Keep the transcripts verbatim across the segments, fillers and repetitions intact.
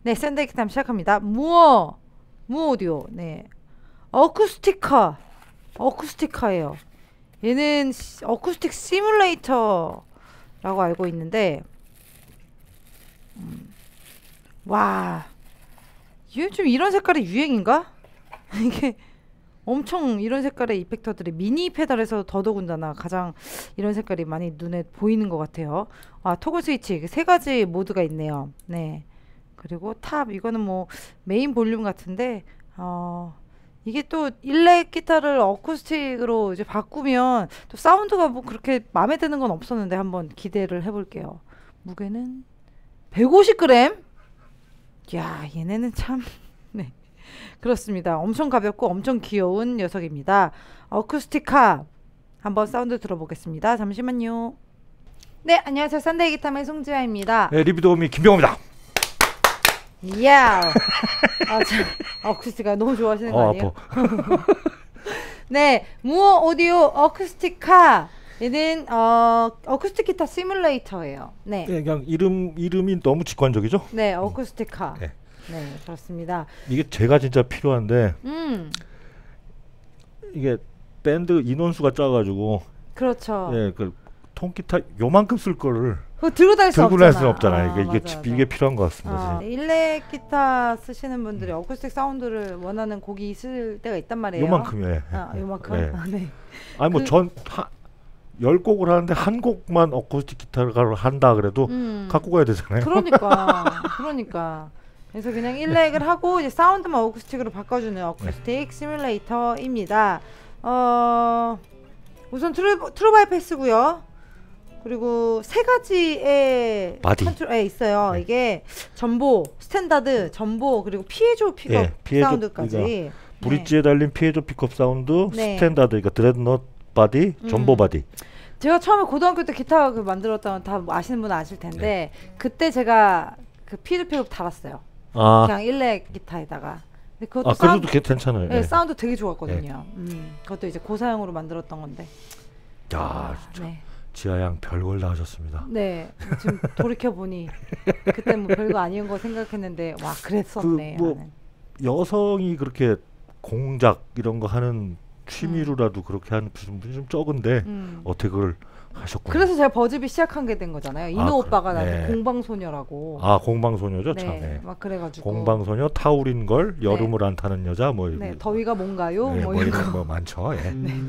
네, 샌드위치 타임 시작합니다. 무어 무어 오디오. 네, 어쿠스티카 어쿠스티카예요. 얘는 시, 어쿠스틱 시뮬레이터라고 알고 있는데, 음. 와, 요즘 이런 색깔이 유행인가? 이게 엄청 이런 색깔의 이펙터들이 미니 페달에서 더더군다나 가장 이런 색깔이 많이 눈에 보이는 것 같아요. 아, 토글 스위치 세 가지 모드가 있네요. 네. 그리고 탑, 이거는 뭐 메인 볼륨 같은데, 어, 이게 또 일렉 기타를 어쿠스틱으로 이제 바꾸면 또 사운드가 뭐 그렇게 마음에 드는 건 없었는데 한번 기대를 해볼게요. 무게는 백오십 그램. 야, 얘네는 참 네, 그렇습니다. 엄청 가볍고 엄청 귀여운 녀석입니다. 어쿠스티카 한번 사운드 들어보겠습니다. 잠시만요. 네, 안녕하세요. 썬데이 기타의 송지아입니다. 네, 리뷰 도우미 김병호입니다. 이야. 아, 참, 어쿠스티카 너무 좋아하시는 거 어, 아니에요? 네, 무어 오디오 어쿠스티카. 얘는 어 어쿠스틱 기타 시뮬레이터예요. 네. 네, 그냥 이름 이름이 너무 직관적이죠? 네, 어쿠스티카. 네. 네, 그렇습니다. 이게 제가 진짜 필요한데, 음, 이게 밴드 인원수가 작아가지고, 그렇죠. 예, 그 통기타 요만큼 쓸 거를 그거 들고 다닐 수 들고 없잖아. 다닐 수는 없잖아요. 아, 이게 이게, 맞아, 이게 맞아. 필요한 것 같습니다. 아, 지금. 일렉 기타 쓰시는 분들이 어쿠스틱 사운드를 원하는 곡이 있을 때가 있단 말이에요. 요만큼이에요. 아, 요만큼. 예. 아, 네. 아니 뭐 그- 전 열 곡을 하는데 한 곡만 어쿠스틱 기타를 한다 그래도 음, 갖고 가야 되잖아요. 그러니까, 그러니까. 그래서 그냥 일렉을 하고 이제 사운드만 어쿠스틱으로 바꿔주는 어쿠스틱 시뮬레이터입니다. 어, 우선 트루 트루바이 패스고요. 그리고 세 가지의 바디. 컨트롤에 있어요. 네. 이게 전보, 스탠다드, 전보, 그리고 피에조 픽업 예, 피에조, 사운드까지. 그러니까 브릿지에 달린 피에조 픽업 사운드, 네. 스탠다드, 그러니까 드레드넛 바디, 음. 전보 바디. 제가 처음에 고등학교 때 기타 그 만들었다면 다 아시는 분은 아실 텐데, 그때 제가 그 피에조 픽업 달았어요. 아, 그냥 일렉 기타에다가. 근데 그것도 아 사운드, 그래도 개- 괜찮아요. 네, 예. 사운드 되게 좋았거든요. 음, 그것도 이제 고사양으로 만들었던 건데. 야, 진짜 네. 지하양 별걸 다 하셨습니다. 네, 지금 돌이켜 보니 그때 뭐 별거 아닌 거 생각했는데 와 그랬었네. 그 뭐 나는. 여성이 그렇게 공작 이런 거 하는 취미로라도 그렇게 하는 분이 좀 적은데 음. 어떻게 그걸 하셨구나. 그래서 제가 버즈비 시작한 게 된 거잖아요. 이노 아, 오빠가 그래. 나한테 네. 공방소녀라고. 아 공방소녀죠, 네, 참. 네. 막 그래가지고. 공방소녀, 타우린 걸, 여름을 안 타는 여자, 뭐 네, 이런- 더위가 뭔가요? 네, 뭐 뭐 이런 이런 거. 거 많죠. 예.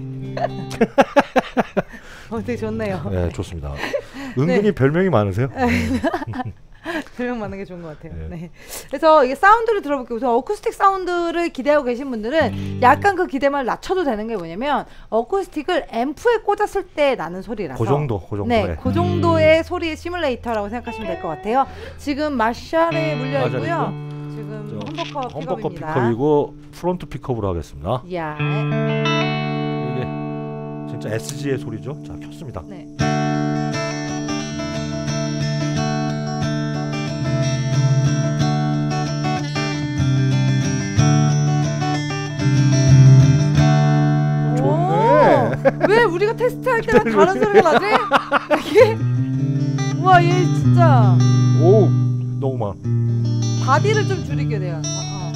어, 되게 좋네요. 네, 좋습니다. 은근히 별명이 많으세요. 별명 많은 게 좋은 것 같아요. 네. 네. 그래서 이게 사운드를 들어볼게요. 우선 어쿠스틱 사운드를 기대하고 계신 분들은 음. 약간 그 기대만을 낮춰도 되는 게 뭐냐면 어쿠스틱을 앰프에 꽂았을 때 나는 소리라서. 그 정도, 그 정도. 네, 그 정도의 소리의 시뮬레이터라고 생각하시면 될 것 같아요. 지금 마샬에 물려 있고요. 마샬이고요. 지금 저 험버커 험버커 픽업입니다. 픽업이고 프론트 픽업으로 하겠습니다. 야, 이게 진짜 에스지의 소리죠. 자, 켰습니다. 네. 좋네. 오, 왜 우리가 테스트할 때랑 다른 소리가 나지? 이게 와, 얘 진짜 오, 너무 많아. 바디를 좀 줄이게 돼요. 어, 어.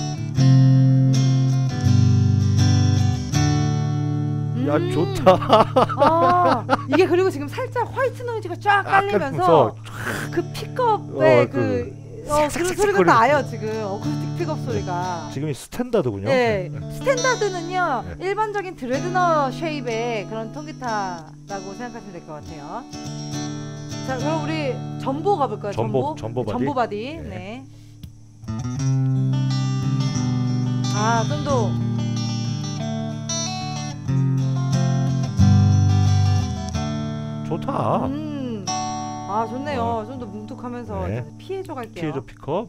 야, 음. 좋다. 아, 이게 그리고 지금 살짝 화이트 노이즈가 쫙 깔리면서 그 픽업의 어, 그 어, 그런 삭삭삭 소리가 거리는 나요. 지금 어쿠스틱 픽업 소리가. 지금이 스탠다드군요. 네, 스탠다드는요 네. 일반적인 드레드너 쉐입의 그런 통기타라고 생각하시면 될 것 같아요. 자, 그럼 우리 전보 가볼까요? 전보, 전보 바디. 전보 바디. 네. 네. 아, 좀 더. 좋다. 음, 아 좋네요. 어. 좀 더 뭉툭하면서 네. 피해줘 갈게요. 피해조 픽업.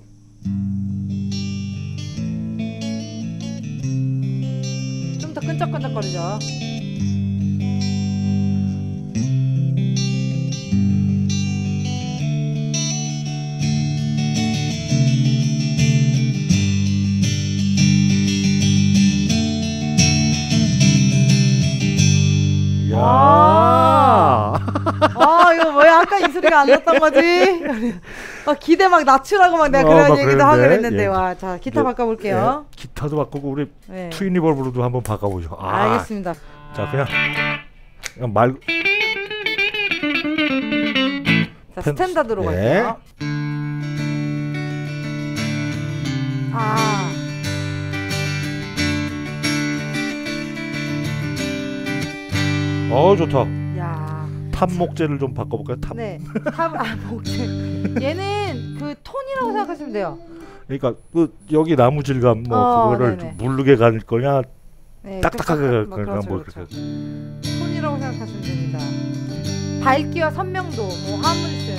좀 더 끈적끈적거리죠. 야. 아, 아 이거 뭐야? 아까 이 소리가 안 났던 거지? 막 기대 막 낮추라고 막 내가 어, 그런 막 얘기도 하고 그랬는데, 그랬는데 예. 와, 자 기타 예, 바꿔볼게요. 예, 기타도 바꾸고 우리 네. 트윈 리버브로도 한번 바꿔보죠. 아, 알겠습니다. 자 그냥 그냥 말 자 펜- 스탠다드로 예. 갈게요. 아, 어 좋다. 야, 탑 목재를 좀 바꿔볼까요? 탑. 네, 탑, 아, 목재. 얘는 그 톤이라고 생각하시면 돼요. 그러니까 그 여기 나무 질감 뭐 어, 그거를 네네. 좀 무르게 갈 거냐 네, 딱딱하게 똑같- 갈 뭐 거냐 그렇죠, 뭐 그렇죠. 그렇게. 톤이라고 생각하시면 됩니다. 밝기와 선명도, 뭐 하모니스.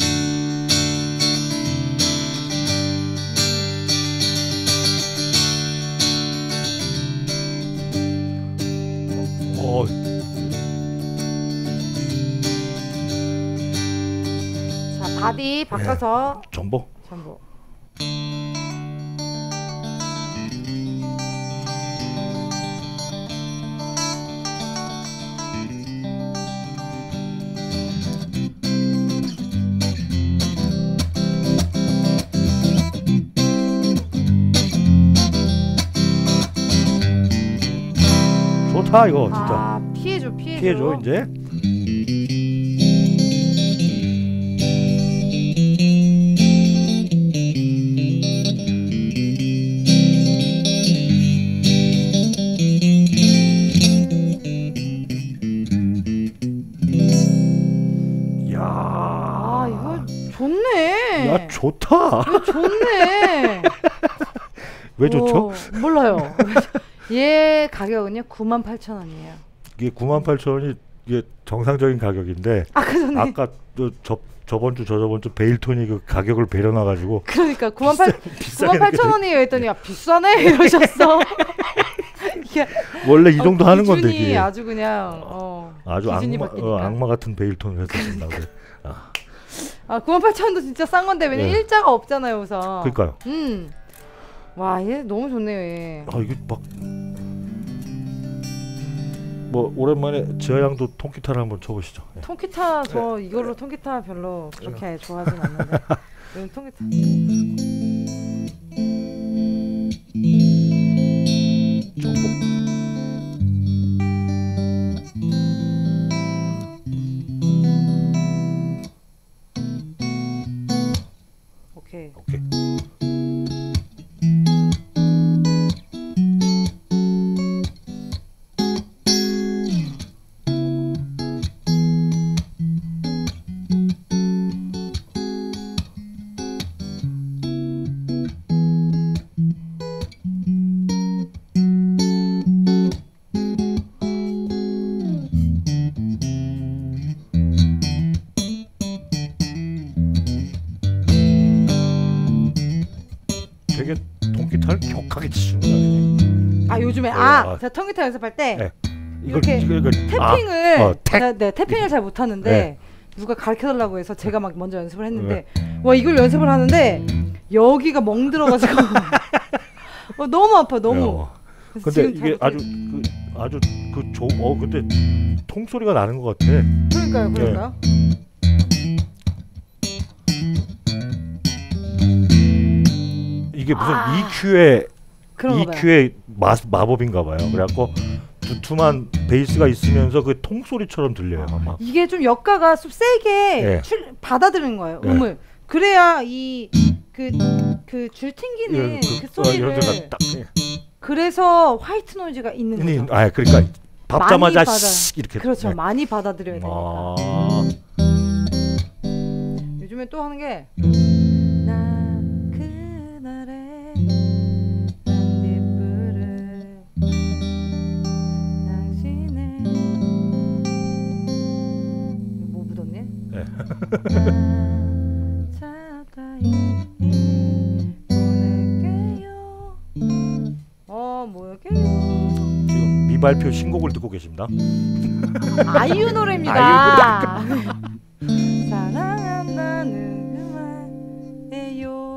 어, 자 바디 바꿔서 전보. 전부. 좋다 이거 진짜. 아 피해줘 피해줘. 피해줘 이제. 이야. 아 이거 좋네. 야 좋다. 이거 좋네. 왜 좋죠? 오, 몰라요. 얘 가격은요 구만 팔천 원이에요. 이게 구만 팔천 원이 이게 정상적인 가격인데 아까 전에 아까 또 저, 저번 주 저저번 주 베일톤이 그 가격을 배려놔 가지고 그러니까 구만 팔 비싸게 구만 팔천 원이에요 했더니 야 비싸네 이러셨어. 이게 원래 이 정도 어, 하는 건데 기준이 이게 아주 그냥 어, 아주 기준이 악마, 바뀌니까. 어, 악마 같은 베일톤을 해서 된다고. 아, 아 구만 팔천 원도 진짜 싼 건데 왜냐면 예. 일자가 없잖아요 우선. 그러니까요. 음. 와, 얘 너무 좋네요, 얘. 아 이게 막 뭐 오랜만에 지하양도 통기타를 한번 쳐보시죠. 예. 통기타 저 이걸로 통기타 별로 그렇게 좋아하진 않는데. 이건 통기타. 전복. 오케이. 오케이. 되게 통기타를 격하게 치시는 거 아니에요? 아, 요즘에 네, 아, 아. 제가 통기타 연습할 때 네. 이렇게 이걸, 이걸, 태핑을 아, 어, 택. 네, 네, 태핑을 잘 못하는데 네. 누가 가르쳐달라고 해서 제가 막 먼저 연습을 했는데 와 이걸 연습을 하는데 여기가 멍들어가지고 어, 너무 아파 너무. 어. 그래서 근데 지금 잘 이게 못하겠- 아주 그 아주 그조어 근데 통소리가 나는 것 같아. 그러니까요 네. 그러니까요. 이게 무슨 아. 이큐의 그런가 봐요. 이큐의 마, 마법인가 봐요. 그래갖고 두툼한 베이스가 있으면서 그 통소리처럼 들려요. 막. 이게 좀 역가가 좀 세게 예. 출, 받아들이는 거예요 예. 음을. 그래야 이 그 그 줄 튕기는 그, 그, 어, 이런 소리를 데가 딱. 예. 그래서 화이트 노이즈가 있는 아니, 거죠. 아 그러니까 밟자마자 많이 받아- 씩 이렇게. 그렇죠. 네. 많이 받아들여야 되니까. 아. 요즘에 또 하는 게 나 그날의 낯잎을 당신의 뭐 묻었니? 네. 나 가까이 보낼게요. 어 뭐게요? 지금 미발표 신곡을 듣고 계십니다. 아이유 노래입니다. 사랑한다는 그만해요.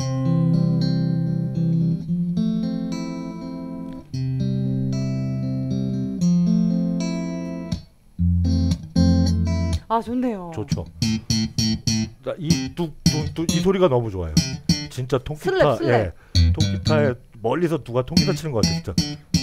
아 좋네요. 좋죠. 이뚝뚝뚝 이 소리가 너무 좋아요. 진짜 통기타. 슬랩, 슬랩. 예. 통기타에 멀리서 누가 통기타 치는 것 같아 진짜.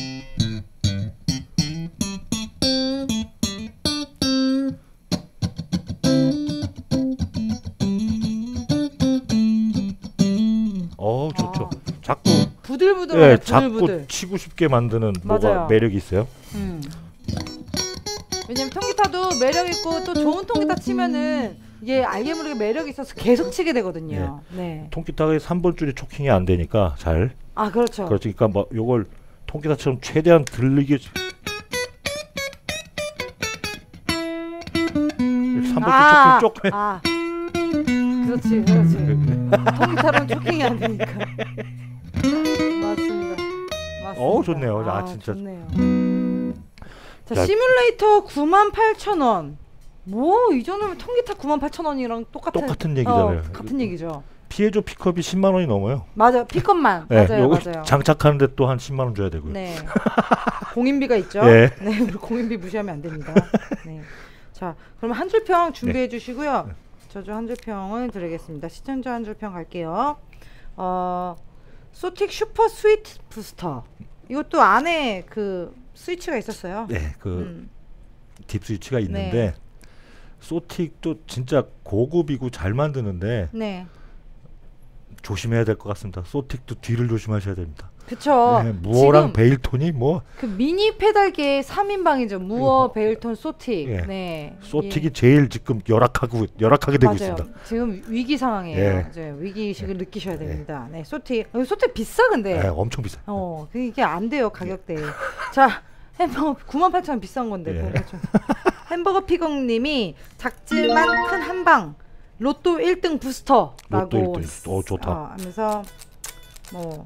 어 좋죠. 아. 자꾸 부들부들하네. 예, 부들부들. 자꾸 치고 싶게 만드는 뭐가 맞아요. 매력이 있어요. 음. 왜냐면 통기타도 매력 있고 또 좋은 통기타 치면은 이게 알게 모르게 매력이 있어서 계속 치게 되거든요. 네. 통기타의 삼 번 줄이 초킹이 안 되니까 잘. 아 그렇죠. 그렇지. 그러니까 뭐 요걸 통기타처럼 최대한 들리게 삼 번 줄 아, 초킹 조금. 아. 그렇지, 그렇지. 통기타로는 초킹이 안 되니까. 맞습니다. 맞습니다. 어우, 좋네요. 아, 아, 진짜. 좋네요. 자, 자, 시뮬레이터 구만 팔천 원. 뭐 이 정도면 통기타 구만 팔천 원이랑 똑같은 똑같은 얘기잖아요. 어, 같은 얘기죠. 피에조 픽업이 십만 원이 넘어요. 맞아요. 픽업만. 네, 맞아요, 요거 맞아요. 장착하는데 또 한 십만 원 줘야 되고요. 네. 공인비가 있죠. 예. 네, 우리 공인비 무시하면 안 됩니다. 네. 자, 그럼 한 줄 평 준비해 네. 주시고요. 네. 저도 한 줄 평을 드리겠습니다. 시청자 한 줄 평 갈게요. 어, 소틱 슈퍼 스위트 부스터. 이것도 안에 그 스위치가 있었어요. 네, 그 음. 딥 스위치가 있는데 네. 소틱도 진짜 고급이고 잘 만드는데 네. 조심해야 될 것 같습니다. 소틱도 뒤를 조심하셔야 됩니다. 그쵸. 네, 무어랑 지금 베일톤이 뭐 그 미니 페달계의 삼 인방이죠. 무어, 이거, 베일톤, 소틱. 예. 네. 소틱이 예. 제일 지금 열악하고 열악하게 되고 맞아요. 있습니다. 지금 위기 상황이에요. 예. 이제 위기 의식을 느끼셔야 예. 됩니다. 네, 소틱. 어, 소틱 비싸 근데. 네, 엄청 비싸. 어, 이게 안 돼요 가격대. 자, 햄버거 구만 팔천 원 비싼 건데. 예. 그거 좀. 햄버거 피걱님이 작지만 큰 한방 로또 일 등 부스터라고. 로또 일 등. 어, 좋다. 어, 하면서 뭐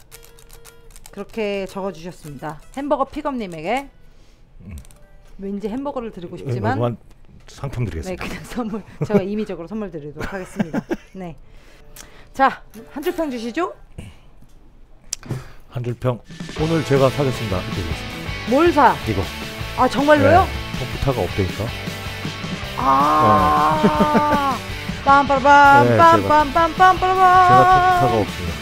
그렇게 적어주셨습니다. 햄버거 픽업님에게 음. 왠지 햄버거를 드리고 예, 싶지만 뭐, 상품 네, 드리겠습니다. 그냥 선물 제가 임의적으로 선물 드리도록 하겠습니다. 네, 자 한 줄 평 주시죠. 한 줄 평 오늘 제가 사겠습니다. 이거 뭘 사? 이거. 아 정말로요? 네, 컴퓨터가 없다니까. 아 빰빠라밤 네, 빰빰빰빰빰빰 제가 컴퓨터가 없습니다.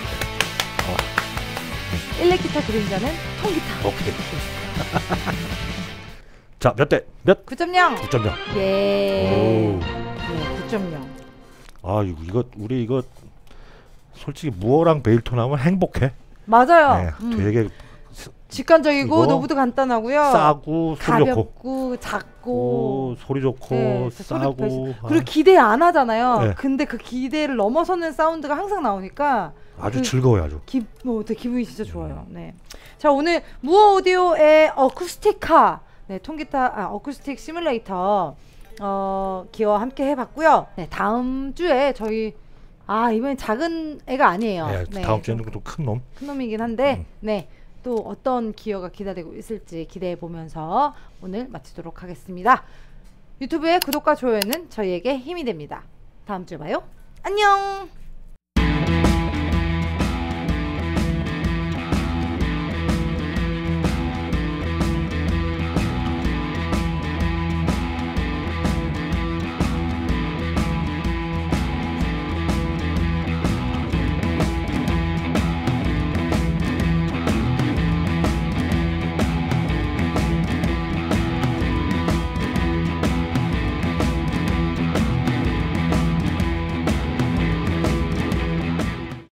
일렉기타 그림자는 통기타. 오케이. 자, 몇 대? 몇? 구 점 영. 구 점 영. 예. 오. 네, 구 점 영. 아, 이거, 이거 우리 이거 솔직히 무어랑 베일톤 하면 행복해. 맞아요. 네, 음. 되게 직관적이고 이거 노브도 간단하고요. 싸고 소리 좋고. 가볍고 작고 오, 소리 좋고 네, 진짜 소리도 싸고. 아, 그리고 기대 안 하잖아요. 네. 근데 그 기대를 넘어서는 사운드가 항상 나오니까 아주 그 즐거워요, 아주. 기, 뭐, 되게 기분이 진짜 좋아요. 네. 자, 오늘 무어 오디오의 어쿠스틱카, 네, 통기타, 아, 어쿠스틱 시뮬레이터, 어, 기어와 함께 해봤고요. 네, 다음 주에 저희, 아, 이번엔 작은 애가 아니에요. 네, 네, 다음 주에는 또 큰 놈. 큰 놈이긴 한데, 음. 네, 또 어떤 기어가 기다리고 있을지 기대해 보면서 오늘 마치도록 하겠습니다. 유튜브의 구독과 좋아요는 저희에게 힘이 됩니다. 다음 주에 봐요. 안녕!